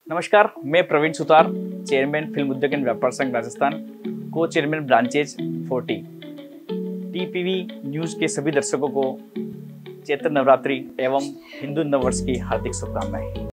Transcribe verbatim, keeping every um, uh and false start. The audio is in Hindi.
नमस्कार, मैं प्रवीण सुतार, चेयरमैन फिल्म उद्योग एवं व्यापार संघ राजस्थान, को chairman branches forty. TPV news के सभी दर्शकों को चैत्र नवरात्रि एवं हिंदू नववर्ष की हार्दिक शुभकामनाएं।